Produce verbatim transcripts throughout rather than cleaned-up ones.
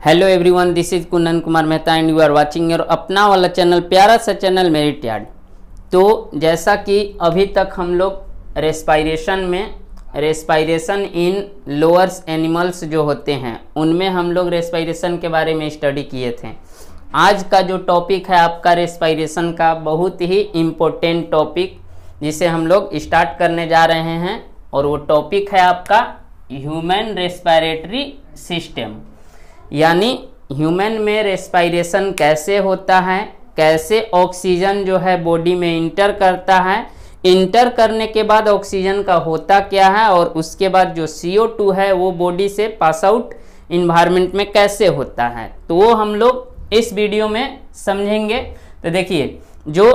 Hello everyone, this is Kundan Kumar Mehta and you are watching your अपना वाला channel, प्यारा सा चैनल मेरिट यार्ड। तो जैसा कि अभी तक हम लोग रेस्पायरेशन में रेस्पायरेशन इन लोअर्स एनिमल्स जो होते हैं उनमें हम लोग रेस्पायरेशन के बारे में स्टडी किए थे। आज का जो टॉपिक है आपका रेस्पायरेशन का बहुत ही इम्पोर्टेंट टॉपिक जिसे हम लोग स्टार्ट करने जा रहे हैं, और वो टॉपिक है आपका ह्यूमन रेस्पिरेटरी सिस्टम। यानी ह्यूमन में रेस्पायरेशन कैसे होता है, कैसे ऑक्सीजन जो है बॉडी में इंटर करता है, इंटर करने के बाद ऑक्सीजन का होता क्या है, और उसके बाद जो सी ओ टू है वो बॉडी से पास आउट इन्वायरमेंट में कैसे होता है, तो वो हम लोग इस वीडियो में समझेंगे। तो देखिए, जो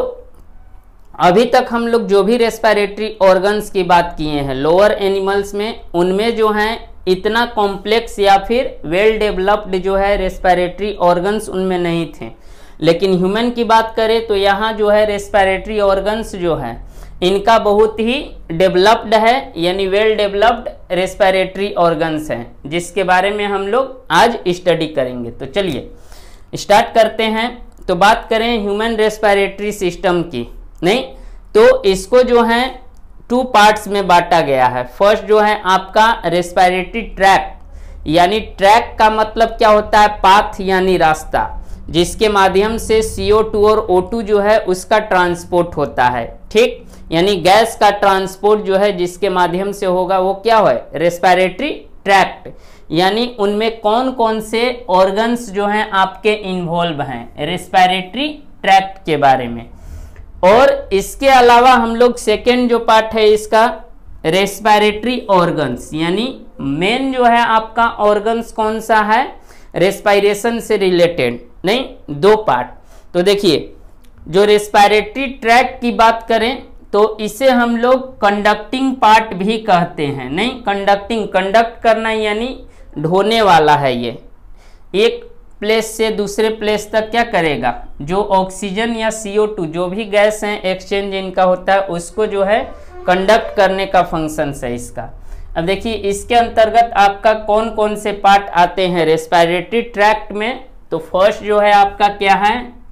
अभी तक हम लोग जो भी रेस्पिरेटरी ऑर्गन्स की बात किए हैं लोअर एनिमल्स में, उनमें जो है इतना कॉम्प्लेक्स या फिर वेल डेवलप्ड जो है रेस्पिरेटरी ऑर्गन्स उनमें नहीं थे। लेकिन ह्यूमन की बात करें तो यहाँ जो है रेस्पिरेटरी ऑर्गन्स जो है इनका बहुत ही डेवलप्ड है, यानी वेल डेवलप्ड रेस्पिरेटरी ऑर्गन्स हैं, जिसके बारे में हम लोग आज स्टडी करेंगे। तो चलिए स्टार्ट करते हैं। तो बात करें ह्यूमन रेस्पिरेटरी सिस्टम की, नहीं तो इसको जो है टू पार्ट्स में बांटा गया है। फर्स्ट जो है आपका रेस्पिरेटरी ट्रैक्ट, यानी ट्रैक का मतलब क्या होता है, पाथ यानी रास्ता, जिसके माध्यम से सी ओ टू और ओ टू जो है उसका ट्रांसपोर्ट होता है। ठीक, यानी गैस का ट्रांसपोर्ट जो है जिसके माध्यम से होगा वो क्या है, रेस्पिरेटरी ट्रैक्ट। यानी उनमें कौन कौन से ऑर्गन्स जो हैं आपके इन्वॉल्व हैं रेस्पिरेटरी ट्रैक्ट के बारे में। और इसके अलावा हम लोग सेकेंड जो पार्ट है इसका रेस्पिरेटरी ऑर्गन्स, यानी मेन जो है आपका ऑर्गन्स कौन सा है रेस्पिरेशन से रिलेटेड, नहीं दो पार्ट। तो देखिए, जो रेस्पिरेटरी ट्रैक्ट की बात करें तो इसे हम लोग कंडक्टिंग पार्ट भी कहते हैं। नहीं, कंडक्टिंग, कंडक्ट करना यानी ढोने वाला है। ये एक प्लेस से दूसरे प्लेस तक क्या करेगा, जो ऑक्सीजन या सी ओ टू जो भी गैस हैं एक्सचेंज इनका होता है उसको जो है कंडक्ट करने का फंक्शन है इसका। अब देखिए इसके अंतर्गत आपका कौन कौन से पार्ट आते हैं रेस्पिरेटरी ट्रैक्ट में। तो फर्स्ट जो है आपका क्या है,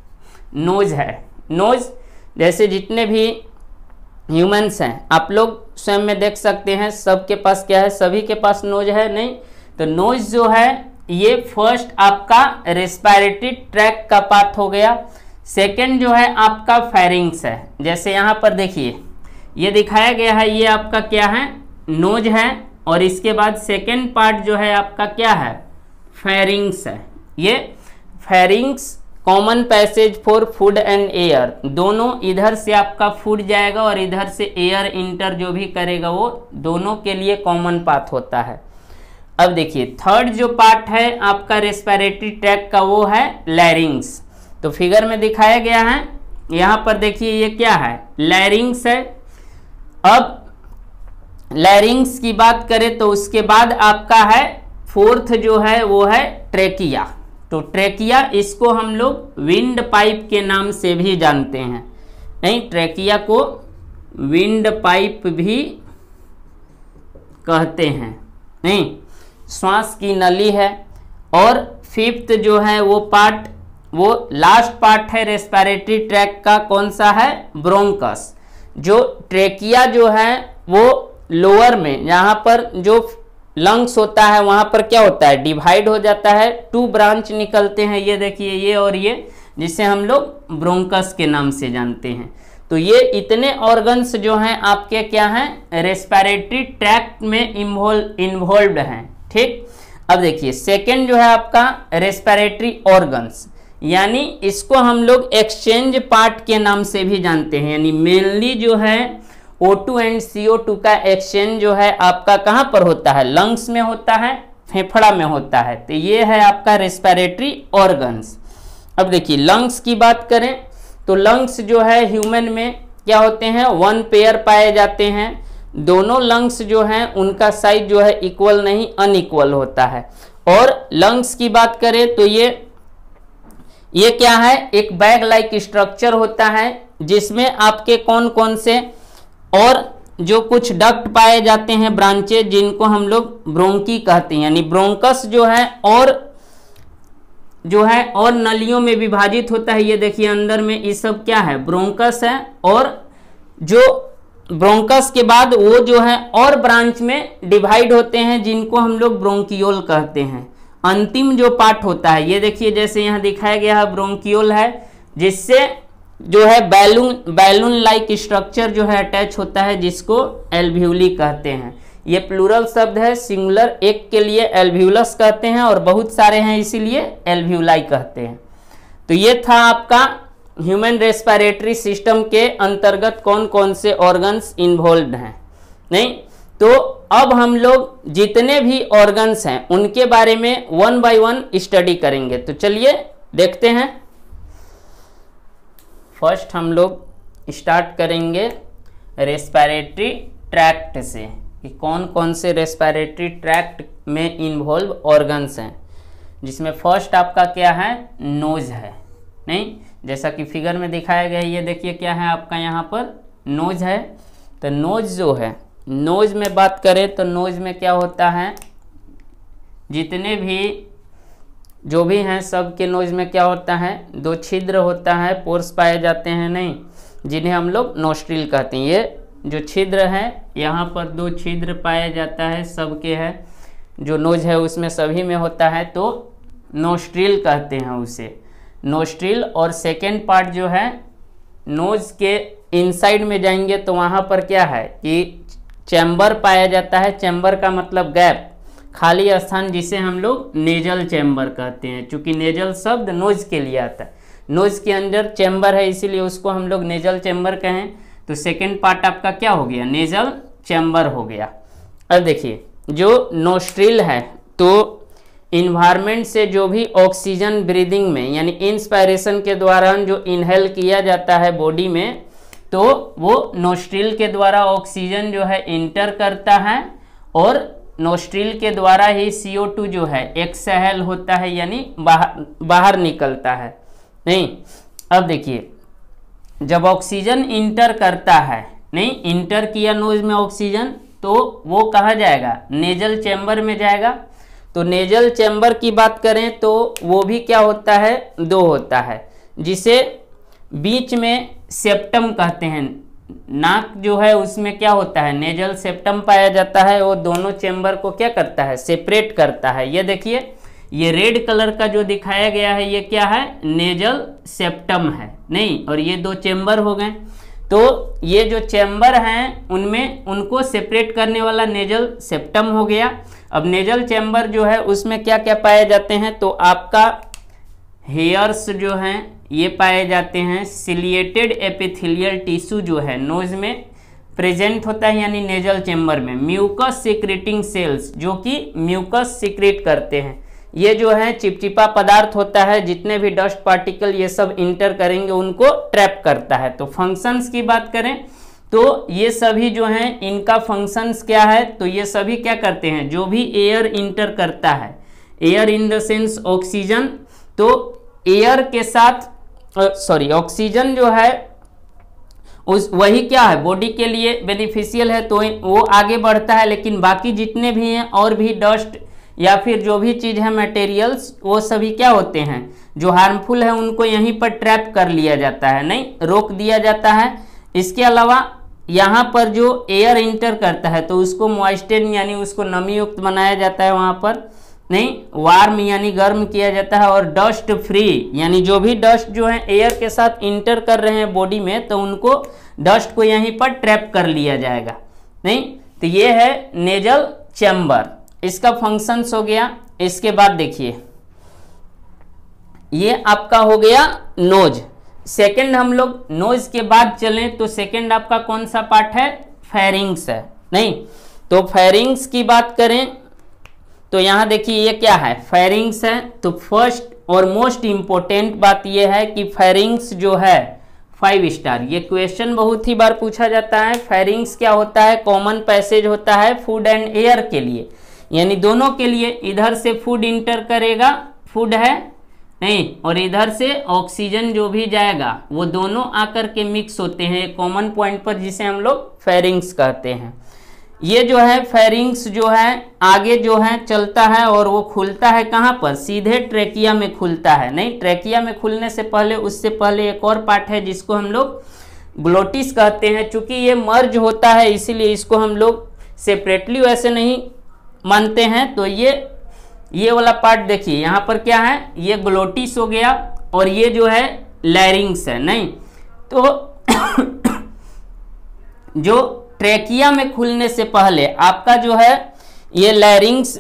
नोज है। नोज जैसे जितने भी ह्यूमंस हैं आप लोग स्वयं में देख सकते हैं, सबके पास क्या है, सभी के पास नोज है। नहीं तो नोज जो है ये फर्स्ट आपका रेस्पिरेटरी ट्रैक्ट का पार्ट हो गया। सेकंड जो है आपका फेरिंग्स है। जैसे यहाँ पर देखिए ये दिखाया गया है, ये आपका क्या है, नोज है, और इसके बाद सेकंड पार्ट जो है आपका क्या है, फेरिंग्स है। ये pharynx common passage for food and air, दोनों इधर से आपका फूड जाएगा और इधर से एयर इंटर जो भी करेगा वो दोनों के लिए कॉमन पाथ होता है। अब देखिए थर्ड जो पार्ट है आपका रेस्पिरेटरी ट्रैक्ट का वो है लैरिंग्स। तो फिगर में दिखाया गया है, यहाँ पर देखिए ये क्या है, लैरिंग्स है। अब लैरिंग्स की बात करें तो उसके बाद आपका है फोर्थ जो है वो है ट्रेकिया। तो ट्रेकिया इसको हम लोग विंड पाइप के नाम से भी जानते हैं। नहीं, ट्रेकिया को विंड पाइप भी कहते हैं। नहीं, श्वास की नली है। और फिफ्थ जो है वो पार्ट, वो लास्ट पार्ट है रेस्पिरेटरी ट्रैक्ट का, कौन सा है, ब्रोंकस। जो ट्रेकिया जो है वो लोअर में यहाँ पर जो लंग्स होता है वहाँ पर क्या होता है, डिवाइड हो जाता है, टू ब्रांच निकलते हैं, ये देखिए ये और ये, जिसे हम लोग ब्रोंकस के नाम से जानते हैं। तो ये इतने ऑर्गन्स जो हैं आपके क्या हैं, रेस्पिरेटरी ट्रैक्ट में इन्वॉल्व इन्वॉल्व्ड हैं। ठीक, अब देखिए सेकंड जो है आपका रेस्पिरेटरी ऑर्गन्स, यानी इसको हम लोग एक्सचेंज पार्ट के नाम से भी जानते हैं। यानी मेनली जो है O two and C O two का एक्सचेंज जो है आपका कहाँ पर होता है, लंग्स में होता है, फेफड़ा में होता है। तो ये है आपका रेस्पिरेटरी ऑर्गन्स। अब देखिए लंग्स की बात करें तो लंग्स जो है ह्यूमन में क्या होते हैं, वन पेयर पाए जाते हैं। दोनों लंग्स जो हैं उनका साइज जो है इक्वल नहीं, अनइक्वल होता है। और लंग्स की बात करें तो ये ये क्या है, एक बैग लाइक स्ट्रक्चर होता है जिसमें आपके कौन कौन से और जो कुछ डक्ट पाए जाते हैं, ब्रांचेज, जिनको हम लोग ब्रोंकी कहते हैं। यानी ब्रोंकस जो है और जो है और नलियों में विभाजित होता है। ये देखिए अंदर में ये सब क्या है, ब्रोंकस है, और जो ब्रोंकस के बाद वो जो है और ब्रांच में डिवाइड होते हैं जिनको हम लोग ब्रोंकियोल कहते हैं। अंतिम जो पार्ट होता है ये देखिए जैसे यहाँ दिखाया गया है ब्रोंकियोल है, जिससे जो है बैलून बैलून लाइक स्ट्रक्चर जो है अटैच होता है, जिसको एल्व्यूली कहते हैं। ये प्लूरल शब्द है, सिंगुलर एक के लिए एल्व्यूलस कहते हैं और बहुत सारे हैं इसीलिए एल्व्यूलाई कहते हैं। तो ये था आपका ह्यूमन रेस्पिरेटरी सिस्टम के अंतर्गत कौन कौन से ऑर्गन्स इन्वॉल्व हैं। नहीं तो अब हम लोग जितने भी ऑर्गन्स हैं उनके बारे में वन बाय वन स्टडी करेंगे। तो चलिए देखते हैं। फर्स्ट हम लोग स्टार्ट करेंगे रेस्पिरेटरी ट्रैक्ट से कि कौन कौन से रेस्पिरेटरी ट्रैक्ट में इन्वॉल्व ऑर्गन्स हैं, जिसमें फर्स्ट आपका क्या है, नोज है। नहीं, जैसा कि फिगर में दिखाया गया है, ये देखिए क्या है आपका यहाँ पर नोज है। तो नोज जो है, नोज में बात करें तो नोज में क्या होता है, जितने भी जो भी हैं सब के नोज में क्या होता है, दो छिद्र होता है, पोर्स पाए जाते हैं, नहीं, जिन्हें हम लोग नोस्ट्रिल कहते हैं। ये जो छिद्र है यहाँ पर दो छिद्र पाया जाता है, सबके है, जो नोज है उसमें सभी में होता है, तो नोस्ट्रिल कहते हैं उसे, नोस्ट्रिल। और सेकेंड पार्ट जो है नोज के इनसाइड में जाएंगे तो वहाँ पर क्या है कि चैम्बर पाया जाता है। चैम्बर का मतलब गैप, खाली स्थान, जिसे हम लोग नेजल चैम्बर कहते हैं। चूंकि नेजल शब्द नोज के लिए आता है, नोज के अंदर चैम्बर है, इसीलिए उसको हम लोग नेजल चैम्बर कहें। तो सेकेंड पार्ट आपका क्या हो गया, नेजल चैम्बर हो गया। अब देखिए जो नोस्ट्रिल है तो इन्वायरमेंट से जो भी ऑक्सीजन ब्रीदिंग में यानी इंस्पायरेशन के दौरान जो इनहेल किया जाता है बॉडी में, तो वो नोस्ट्रिल के द्वारा ऑक्सीजन जो है इंटर करता है और नोस्ट्रिल के द्वारा ही सी ओ टू जो है एक्सहेल होता है, यानी बाहर बाहर निकलता है। नहीं, अब देखिए जब ऑक्सीजन इंटर करता है, नहीं इंटर किया नोज में ऑक्सीजन, तो वो कहाँ जाएगा, नेजल चैम्बर में जाएगा। तो नेजल चैम्बर की बात करें तो वो भी क्या होता है, दो होता है, जिसे बीच में सेप्टम कहते हैं। नाक जो है उसमें क्या होता है, नेजल सेप्टम पाया जाता है, वो दोनों चैम्बर को क्या करता है, सेपरेट करता है। ये देखिए ये रेड कलर का जो दिखाया गया है ये क्या है, नेजल सेप्टम है, नहीं, और ये दो चैम्बर हो गए। तो ये जो चैम्बर हैं उनमें उनको सेपरेट करने वाला नेजल सेप्टम हो गया। अब नेजल चैम्बर जो है उसमें क्या क्या पाए जाते हैं, तो आपका हेयर्स जो हैं ये पाए जाते हैं। सिलिएटेड एपिथेलियल टिश्यू जो है नोज में प्रेजेंट होता है, यानी नेजल चैम्बर में। म्यूकस सीक्रेटिंग सेल्स जो कि म्यूकस सीक्रेट करते हैं, ये जो है चिपचिपा पदार्थ होता है, जितने भी डस्ट पार्टिकल ये सब इंटर करेंगे उनको ट्रैप करता है। तो फंक्शंस की बात करें तो ये सभी जो हैं इनका फंक्शंस क्या है, तो ये सभी क्या करते हैं, जो भी एयर इंटर करता है, air in the sense oxygen, तो एयर के साथ सॉरी ऑक्सीजन जो है उस वही क्या है बॉडी के लिए बेनिफिशियल है, तो वो आगे बढ़ता है। लेकिन बाकी जितने भी हैं और भी डस्ट या फिर जो भी चीज़ है मटेरियल्स, वो सभी क्या होते हैं, जो हार्मफुल है उनको यहीं पर ट्रैप कर लिया जाता है, नहीं रोक दिया जाता है। इसके अलावा यहाँ पर जो एयर इंटर करता है तो उसको मॉइस्चर यानी उसको नमी युक्त बनाया जाता है, वहाँ पर नहीं वार्म यानी गर्म किया जाता है, और डस्ट फ्री यानी जो भी डस्ट जो है एयर के साथ इंटर कर रहे हैं बॉडी में, तो उनको डस्ट को यहीं पर ट्रैप कर लिया जाएगा। नहीं, तो ये है नेजल चैम्बर, इसका फंक्शंस हो गया। इसके बाद देखिए ये आपका हो गया नोज। सेकंड हम लोग नोज के बाद चलें तो सेकंड आपका कौन सा पार्ट है, फेरिंग्स है। नहीं, तो फेरिंग्स की बात करें तो यहाँ देखिए ये क्या है, फेरिंग्स है। तो फर्स्ट और मोस्ट इंपॉर्टेंट बात ये है कि फेरिंग्स जो है फाइव स्टार, ये क्वेश्चन बहुत ही बार पूछा जाता है। फेरिंग्स क्या होता है, कॉमन पैसेज होता है फूड एंड एयर के लिए, यानी दोनों के लिए। इधर से फूड इंटर करेगा, फूड है नहीं, और इधर से ऑक्सीजन जो भी जाएगा वो दोनों आकर के मिक्स होते हैं कॉमन पॉइंट पर, जिसे हम लोग फेरिंग्स कहते हैं। ये जो है फेरिंग्स जो है आगे जो है चलता है और वो खुलता है कहाँ पर, सीधे ट्रेकिया में खुलता है। नहीं, ट्रेकिया में खुलने से पहले उससे पहले एक और पार्ट है जिसको हम लोग ग्लोटिस कहते हैं। चूंकि ये मर्ज होता है इसीलिए इसको हम लोग सेपरेटली वैसे नहीं मानते हैं। तो ये ये वाला पार्ट देखिए यहाँ पर क्या है, ये ग्लोटिस हो गया और ये जो है लैरिंग्स है। नहीं तो जो ट्रेकिया में खुलने से पहले आपका जो है ये लैरिंग्स,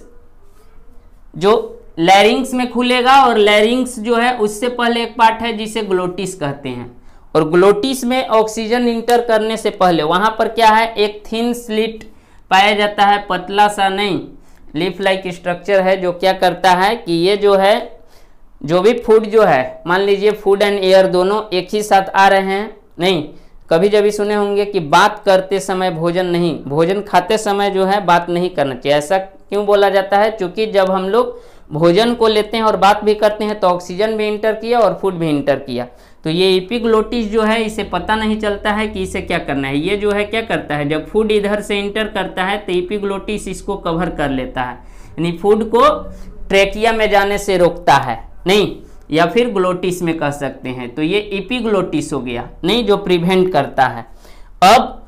जो लैरिंग्स में खुलेगा और लैरिंग्स जो है उससे पहले एक पार्ट है जिसे ग्लोटिस कहते हैं। और ग्लोटिस में ऑक्सीजन इंटर करने से पहले वहां पर क्या है, एक थिन स्लिट पाया जाता है, पतला सा नहीं लीफ लाइक स्ट्रक्चर है, जो क्या करता है कि ये जो है जो भी फूड जो है, मान लीजिए फूड एंड एयर दोनों एक ही साथ आ रहे हैं। नहीं, कभी जब भी सुने होंगे कि बात करते समय भोजन नहीं, भोजन खाते समय जो है बात नहीं करना चाहिए। ऐसा क्यों बोला जाता है, क्योंकि जब हम लोग भोजन को लेते हैं और बात भी करते हैं तो ऑक्सीजन भी इंटर किया और फूड भी इंटर किया। तो ये एपिग्लोटिस जो है इसे पता नहीं चलता है कि इसे क्या करना है। ये जो है क्या करता है, जब फूड इधर से इंटर करता है तो एपिग्लोटिस इसको कवर कर लेता है, यानी फूड को ट्रेकिया में जाने से रोकता है। नहीं, या फिर ग्लोटिस में कह सकते हैं। तो ये एपिग्लोटिस हो गया, नहीं, जो प्रिवेंट करता है। अब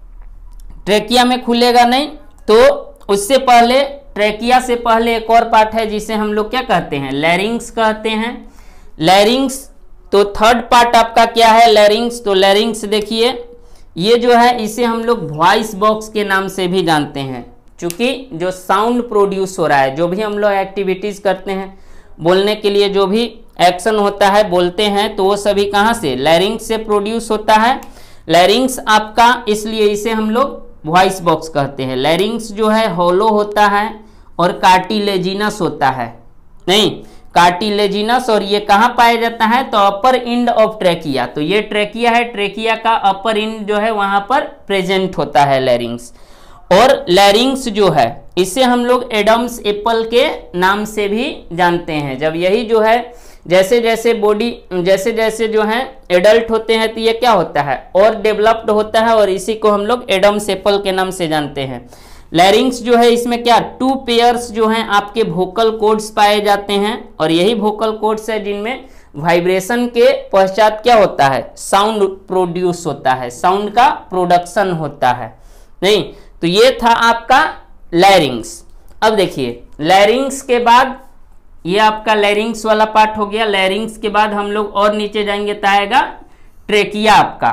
ट्रेकिया में खुलेगा नहीं, तो उससे पहले ट्रेकिया से पहले एक और पार्ट है जिसे हम लोग क्या कहते हैं, लैरिंग्स कहते हैं। लैरिंग्स, तो थर्ड पार्ट आपका क्या है, लैरिंग्स। तो लैरिंग्स देखिए ये जो है इसे हम लोग वॉइस बॉक्स के नाम से भी जानते हैं, क्योंकि जो साउंड प्रोड्यूस हो रहा है, जो भी हम लोग एक्टिविटीज करते हैं, बोलने के लिए जो भी एक्शन होता है, बोलते हैं, तो वो सभी कहाँ से, लैरिंग्स से प्रोड्यूस होता है। लैरिंग्स आपका, इसलिए इसे हम लोग वॉइस बॉक्स कहते हैं। लैरिंग्स जो है होलो होता है और कार्टिलेजिनस होता है। नहीं, कार्टिलेजिनस, और ये कहाँ पाया जाता है, तो अपर इंड ऑफ ट्रेकिया। तो ये ट्रेकिया है, ट्रेकिया का अपर इंड जो है वहां पर प्रेजेंट होता है लैरिंग्स। और लैरिंग्स जो है इसे हम लोग एडम्स एप्पल के नाम से भी जानते हैं। जब यही जो है जैसे जैसे बॉडी जैसे जैसे जो है एडल्ट होते हैं तो ये क्या होता है, और डेवलप्ड होता है, और इसी को हम लोग एडम्स एप्पल के नाम से जानते हैं। लैरिंग्स जो है इसमें क्या, टू पेयर्स जो हैं आपके वोकल कॉर्ड्स पाए जाते हैं, और यही वोकल कॉर्ड्स है जिनमें वाइब्रेशन के पश्चात क्या होता है, साउंड प्रोड्यूस होता है, साउंड का प्रोडक्शन होता है। नहीं, तो ये था आपका लैरिंग्स। अब देखिए लैरिंग्स के बाद ये आपका लैरिंग्स वाला पार्ट हो गया। लैरिंग्स के बाद हम लोग और नीचे जाएंगे तो आएगा ट्रेकिया। आपका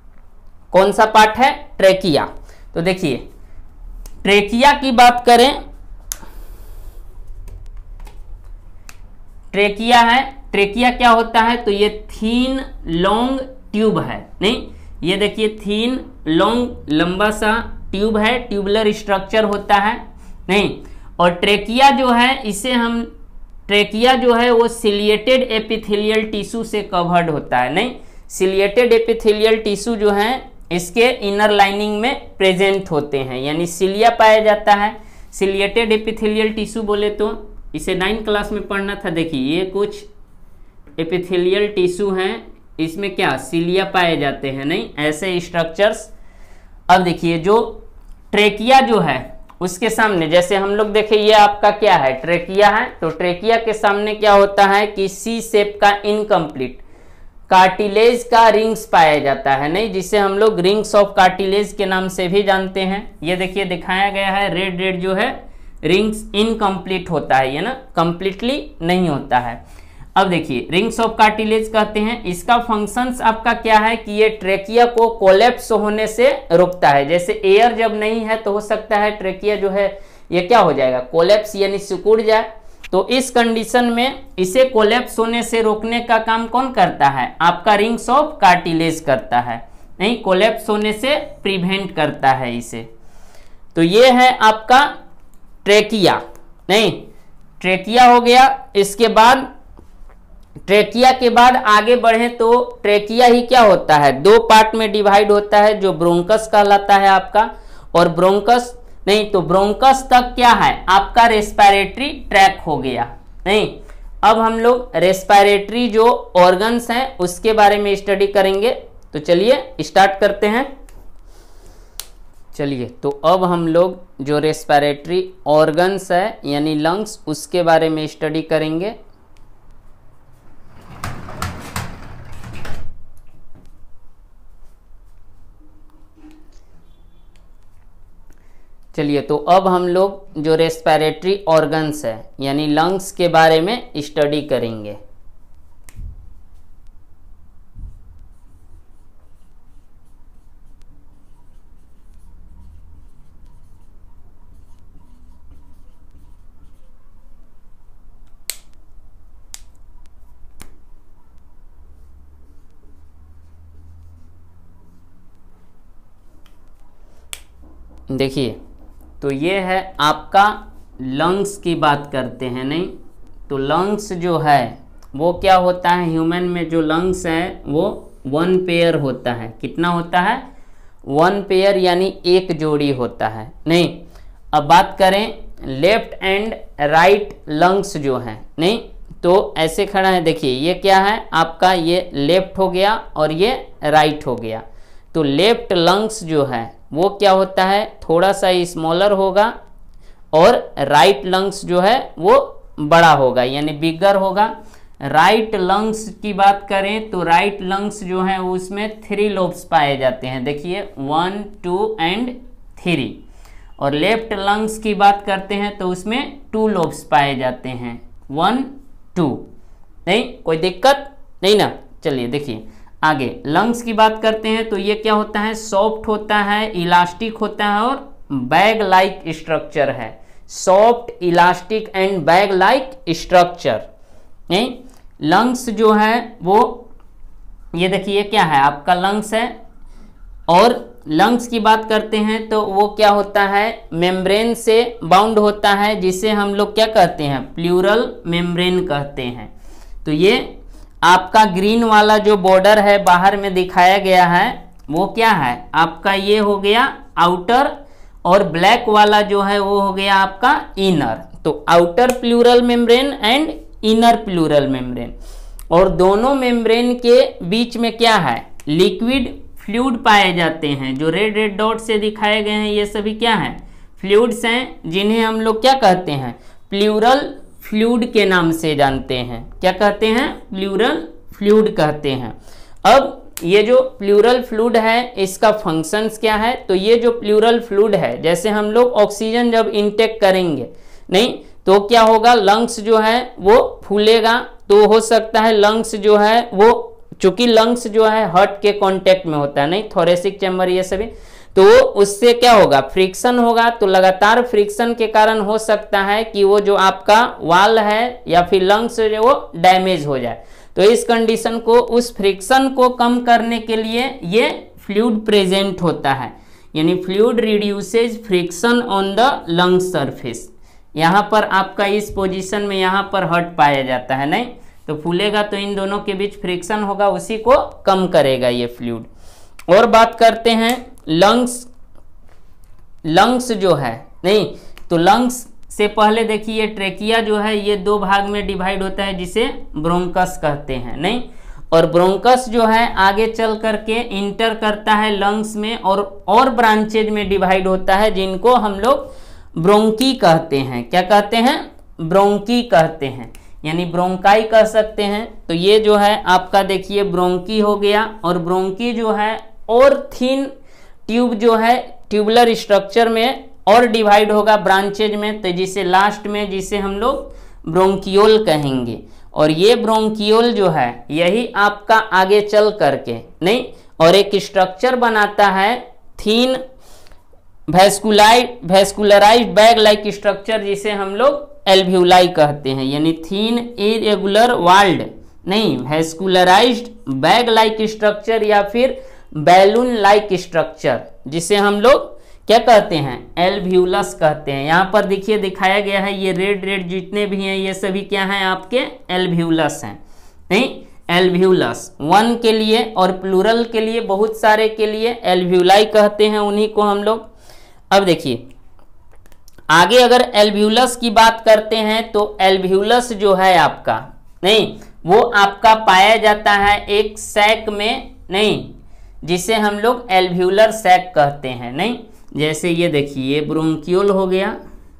कौन सा पार्ट है, ट्रेकिया। तो देखिए ट्रेकिया की बात करें, ट्रेकिया है, ट्रेकिया क्या होता है, तो ये थीन लॉन्ग ट्यूब है। नहीं, ये देखिए थीन लॉन्ग लंबा सा ट्यूब है, ट्यूबुलर स्ट्रक्चर होता है। नहीं, और ट्रेकिया जो है इसे हम, ट्रेकिया जो है वो सिलिएटेड एपिथेलियल टिश्यू से कवर्ड होता है। नहीं, सिलिएटेड एपिथेलियल टिश्यू जो है इसके इनर लाइनिंग में प्रेजेंट होते हैं, यानी सिलिया पाया जाता है। सिलिएटेड एपिथेलियल टिश्यू बोले तो इसे नाइन क्लास में पढ़ना था। देखिए ये कुछ एपिथेलियल टिश्यू हैं, इसमें क्या सिलिया पाए जाते हैं। नहीं, ऐसे स्ट्रक्चर्स। अब देखिए जो ट्रेकिया जो है उसके सामने, जैसे हम लोग देखें ये आपका क्या है, ट्रेकिया है, तो ट्रेकिया के सामने क्या होता है कि सी शेप का इनकम्प्लीट कार्टिलेज का रिंग्स पाया जाता है। नहीं, जिसे हम लोग रिंग्स ऑफ कार्टिलेज के नाम से भी जानते हैं। ये देखिए दिखाया गया है, रेड रेड जो है रिंग्स इनकम्प्लीट होता है, ये ना कंप्लीटली नहीं होता है। अब देखिए रिंग्स ऑफ कार्टिलेज कहते हैं, इसका फंक्शंस आपका क्या है कि ये ट्रेकिया को कोलैप्स होने से रोकता है। जैसे एयर जब नहीं है तो हो सकता है ट्रेकिया जो है ये क्या हो जाएगा, कोलैप्स, यानी सिकुड़ जाए। तो इस कंडीशन में इसे कोलैप्स होने से रोकने का काम कौन करता है, आपका रिंग्स ऑफ कार्टिलेज करता है। नहीं, कोलैप्स होने से प्रिवेंट करता है इसे। तो ये है आपका ट्रेकिया। नहीं, ट्रेकिया हो गया। इसके बाद ट्रेकिया के बाद आगे बढ़े तो ट्रेकिया ही क्या होता है, दो पार्ट में डिवाइड होता है, जो ब्रोंकस कहलाता है आपका, और ब्रोंकस नहीं, तो ब्रोंकस तक क्या है आपका रेस्पिरेटरी ट्रैक हो गया। नहीं, अब हम लोग रेस्पिरेटरी जो ऑर्गन्स हैं उसके बारे में स्टडी करेंगे। तो चलिए स्टार्ट करते हैं। चलिए, तो अब हम लोग जो रेस्पिरेटरी ऑर्गन्स है यानी लंग्स, उसके बारे में स्टडी करेंगे। चलिए, तो अब हम लोग जो रेस्पिरेटरी ऑर्गन्स है यानी लंग्स के बारे में स्टडी करेंगे। देखिए, तो ये है आपका लंग्स की बात करते हैं। नहीं तो लंग्स जो है वो क्या होता है, ह्यूमन में जो लंग्स है वो वन पेयर होता है। कितना होता है? वन पेयर यानी एक जोड़ी होता है। नहीं, अब बात करें लेफ्ट एंड राइट लंग्स जो है, नहीं तो ऐसे खड़ा है। देखिए, ये क्या है आपका, ये लेफ्ट हो गया और ये राइट हो गया। तो लेफ्ट लंग्स जो है वो क्या होता है, थोड़ा सा स्मॉलर होगा, और राइट लंग्स जो है वो बड़ा होगा यानी बिगर होगा। राइट लंग्स की बात करें तो राइट लंग्स जो है उसमें थ्री लोब्स पाए जाते हैं। देखिए, वन टू एंड थ्री। और लेफ्ट लंग्स की बात करते हैं तो उसमें टू लोब्स पाए जाते हैं, वन टू। नहीं, कोई दिक्कत नहीं ना। चलिए देखिए आगे, लंग्स की बात करते हैं तो ये क्या होता है, सॉफ्ट होता है, इलास्टिक होता है और बैग लाइक स्ट्रक्चर है। Soft, elastic and bag like structure. नहीं, लंग्स जो है वो ये देखिए क्या है आपका लंग्स है। और लंग्स की बात करते हैं तो वो क्या होता है, मेम्ब्रेन से बाउंड होता है, जिसे हम लोग क्या कहते हैं, प्लूरल मेम्ब्रेन कहते हैं। तो ये आपका ग्रीन वाला जो बॉर्डर है बाहर में दिखाया गया है वो क्या है आपका, ये हो गया आउटर, और ब्लैक वाला जो है वो हो गया आपका इनर। तो outer pleural membrane and inner pleural membrane. और दोनों मेम्ब्रेन के बीच में क्या है, लिक्विड फ्लूइड पाए जाते हैं। जो रेड रेड डॉट से दिखाए गए हैं ये सभी क्या हैं, फ्लूइड्स हैं, जिन्हें हम लोग क्या कहते हैं, प्लूरल फ्लूइड के नाम से जानते हैं। क्या कहते हैं, प्लूरल फ्लूइड कहते हैं। अब ये जो प्लूरल फ्लूइड है इसका फंक्शंस क्या है, तो ये जो प्लूरल फ्लूइड है, जैसे हम लोग ऑक्सीजन जब इनटेक करेंगे नहीं तो क्या होगा, लंग्स जो है वो फूलेगा। तो हो सकता है लंग्स जो है वो, चूंकि लंग्स जो है हार्ट के कांटेक्ट में होता है, नहीं थोरेसिक चैम्बर ये सभी, तो उससे क्या होगा, फ्रिक्शन होगा। तो लगातार फ्रिक्शन के कारण हो सकता है कि वो जो आपका वाल है या फिर लंग्स जो वो डैमेज हो जाए। तो इस कंडीशन को, उस फ्रिक्शन को कम करने के लिए ये फ्लूइड प्रेजेंट होता है, यानी fluid reduces friction on the lung surface. यहाँ पर आपका इस पोजीशन में यहाँ पर हर्ट पाया जाता है, नहीं तो फूलेगा तो इन दोनों के बीच फ्रिक्शन होगा, उसी को कम करेगा ये फ्लूइड। और बात करते हैं लंग्स, लंग्स जो है नहीं तो लंग्स से पहले देखिए ट्रेकिया जो है ये दो भाग में डिवाइड होता है, जिसे ब्रोंकस कहते हैं। नहीं, और ब्रोंकस जो है आगे चल करके इंटर करता है लंग्स में, और और ब्रांचेज में डिवाइड होता है, जिनको हम लोग ब्रोंकी कहते हैं। क्या कहते हैं, ब्रोंकी कहते हैं, यानी ब्रोंकाई कह सकते हैं। तो ये जो है आपका देखिए ब्रोंकी हो गया, और ब्रोंकी जो है और थिन ट्यूब जो है ट्यूबुलर स्ट्रक्चर में और डिवाइड होगा ब्रांचेज में, तो जिसे लास्ट में जिसे हम लोग ब्रोंकियोल कहेंगे। और ये ब्रोंकियोल जो है यही आपका आगे चल करके नहीं और एक स्ट्रक्चर बनाता है, thin vasculated vascularised bag like structure, जिसे हम लोग एल्व्यूलाई कहते हैं, यानी थीन इरेगुलर वाल्ड नहीं वेस्कुलराइज्ड बैग लाइक स्ट्रक्चर या फिर बैलून लाइक स्ट्रक्चर, जिसे हम लोग क्या कहते हैं, एल्व्यूलस कहते हैं। यहाँ पर देखिए दिखाया गया है, ये रेड रेड जितने भी हैं ये सभी क्या हैं आपके एल्व्यूलस हैं। नहीं, एल्व्यूलस वन के लिए और प्लूरल के लिए, बहुत सारे के लिए एल्व्यूलाई कहते हैं, उन्हीं को हम लोग। अब देखिए आगे अगर एल्व्यूलस की बात करते हैं तो एल्व्यूलस जो है आपका नहीं वो आपका पाया जाता है एक सैक में, नहीं जिसे हम लोग एल्व्यूलर सैक कहते हैं। नहीं, जैसे ये देखिए, ये ब्रोंकियोल हो गया,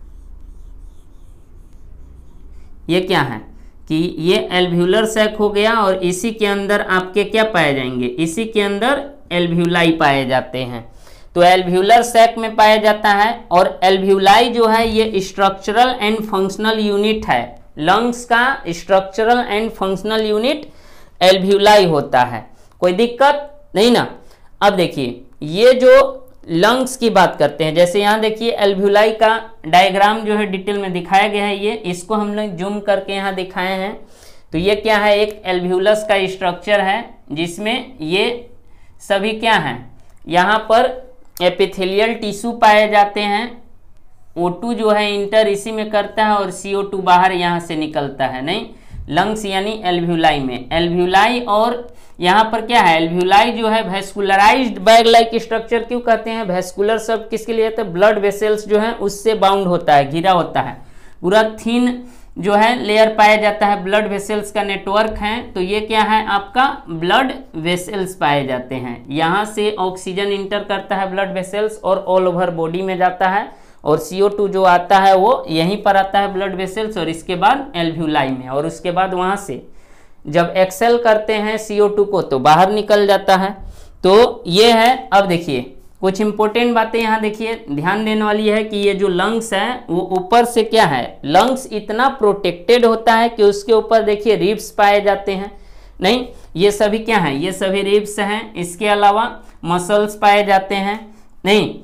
ये क्या है कि ये एल्व्यूलर सैक हो गया, और इसी के अंदर आपके क्या पाए जाएंगे, इसी के अंदर एल्व्यूलाई पाए जाते हैं। तो एल्व्यूलर सैक में पाया जाता है, और एल्व्यूलाई जो है ये स्ट्रक्चरल एंड फंक्शनल यूनिट है। लंग्स का structural and functional unit alveoli होता है, कोई दिक्कत नहीं ना। अब देखिए, ये जो लंग्स की बात करते हैं, जैसे यहाँ देखिए एल्व्यूलाई का डायग्राम जो है डिटेल में दिखाया गया है, ये इसको हम लोग जूम करके यहाँ दिखाए हैं। तो ये क्या है, एक एल्व्यूलस का स्ट्रक्चर है, जिसमें ये सभी क्या हैं, यहाँ पर एपिथेलियल टिश्यू पाए जाते हैं। ओ टू जो है इंटर इसी में करता है, और सी ओ टू बाहर यहाँ से निकलता है। नहीं, लंग्स यानी एल्व्यूलाई में, एल्व्यूलाई और यहाँ पर क्या है, एल्व्यूलाई जो है वेस्कुलराइज्ड बैग लाइक स्ट्रक्चर क्यों कहते हैं, वेस्कुलर शब्द किसके लिए तो ब्लड वेसल्स जो है उससे बाउंड होता है, घिरा होता है, पूरा थिन जो है लेयर पाया जाता है, ब्लड वेसल्स का नेटवर्क है। तो ये क्या है, आपका ब्लड वेसल्स पाए जाते हैं, यहाँ से ऑक्सीजन इंटर करता है ब्लड वेसल्स और ऑल ओवर बॉडी में जाता है, और सी ओ टू जो आता है वो यहीं पर आता है ब्लड वेसल्स, और इसके बाद एल्व्यूलाई में, और उसके बाद वहाँ से जब एक्सेल करते हैं सी ओ टू को तो बाहर निकल जाता है। तो ये है। अब देखिए कुछ इंपॉर्टेंट बातें यहाँ देखिए ध्यान देने वाली है कि ये जो लंग्स है वो ऊपर से क्या है, लंग्स इतना प्रोटेक्टेड होता है कि उसके ऊपर देखिए रिब्स पाए जाते हैं। नहीं, ये सभी क्या है, ये सभी रिब्स हैं, इसके अलावा मसल्स पाए जाते हैं। नहीं,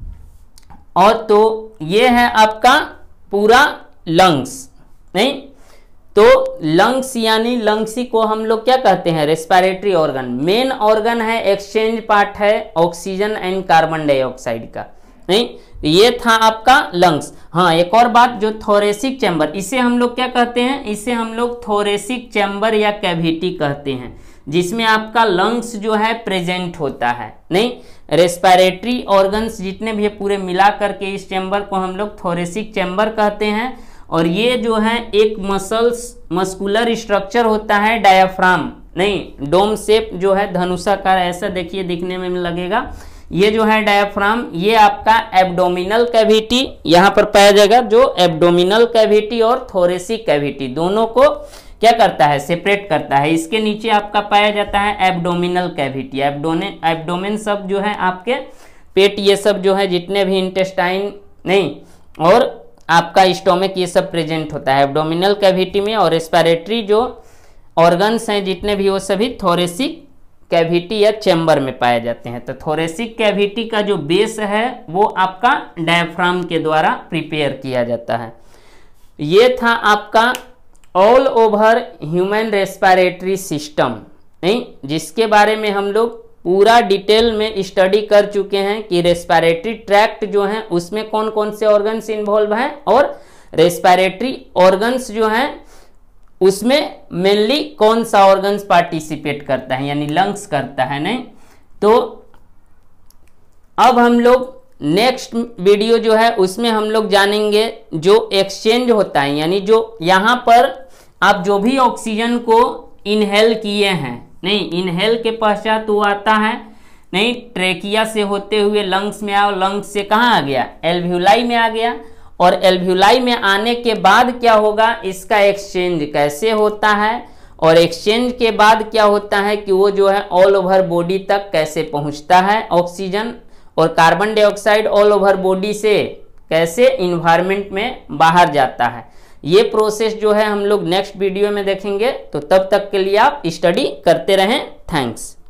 और तो ये है आपका पूरा लंग्स। नहीं, तो लंग्स यानी लंग्स को हम लोग क्या कहते हैं, रेस्पिरेटरी ऑर्गन। मेन ऑर्गन है, एक्सचेंज पार्ट है ऑक्सीजन एंड कार्बन डाइऑक्साइड का। नहीं, ये था आपका लंग्स। हाँ, एक और बात, जो थोरेसिक चैम्बर, इसे हम लोग क्या कहते हैं, इसे हम लोग थोरेसिक चैम्बर या कैविटी कहते हैं, जिसमें आपका लंग्स जो है प्रेजेंट होता है। नहीं, रेस्पिरेटरी ऑर्गन्स जितने भी पूरे मिला करके इस चैम्बर को हम लोग थोरेसिक चैम्बर कहते हैं। और ये जो है एक मसल्स मस्कुलर स्ट्रक्चर होता है, डायाफ्राम। नहीं, डोम शेप जो है धनुषाकार, ऐसा देखिए दिखने में लगेगा। ये जो है डायाफ्राम, ये आपका एब्डोमिनल कैविटी यहाँ पर पाया जाएगा, जो एब्डोमिनल कैविटी और थोरेसिक कैविटी दोनों को क्या करता है, सेपरेट करता है। इसके नीचे आपका पाया जाता है एब्डोमिनल कैविटी। एब्डोने एब्डोमेन सब जो है आपके पेट, ये सब जो है जितने भी इंटेस्टाइन नहीं और आपका स्टोमक, ये सब प्रेजेंट होता है एब्डोमिनल कैविटी में। और रेस्पिरेटरी जो ऑर्गन्स हैं जितने भी, वो सभी थोरेसिक कैविटी या चैम्बर में पाए जाते हैं। तो थोरेसिक कैविटी का जो बेस है वो आपका डायफ्राम के द्वारा प्रिपेयर किया जाता है। ये था आपका all over human respiratory system, नहीं, जिसके बारे में हम लोग पूरा डिटेल में स्टडी कर चुके हैं कि रेस्पिरेटरी ट्रैक्ट जो है उसमें कौन कौन से ऑर्गन्स इन्वॉल्व हैं, और रेस्पिरेटरी ऑर्गन्स जो हैं उसमें मेनली कौन सा ऑर्गन्स पार्टिसिपेट करता है, यानी लंग्स करता है। नहीं, तो अब हम लोग नेक्स्ट वीडियो जो है उसमें हम लोग जानेंगे जो एक्सचेंज होता है, यानी जो यहाँ पर आप जो भी ऑक्सीजन को इनहेल किए हैं, नहीं, इनहेल के पश्चात वो आता है, नहीं, ट्रेकिया से होते हुए लंग्स में आया, और लंग्स से कहाँ आ गया, एल्व्यूलाई में आ गया। और एल्व्यूलाई में आने के बाद क्या होगा, इसका एक्सचेंज कैसे होता है, और एक्सचेंज के बाद क्या होता है कि वो जो है ऑल ओवर बॉडी तक कैसे पहुंचता है ऑक्सीजन, और carbon dioxide all over body से कैसे इन्वायरमेंट में बाहर जाता है। ये प्रोसेस जो है हम लोग नेक्स्ट वीडियो में देखेंगे। तो तब तक के लिए आप स्टडी करते रहें। थैंक्स।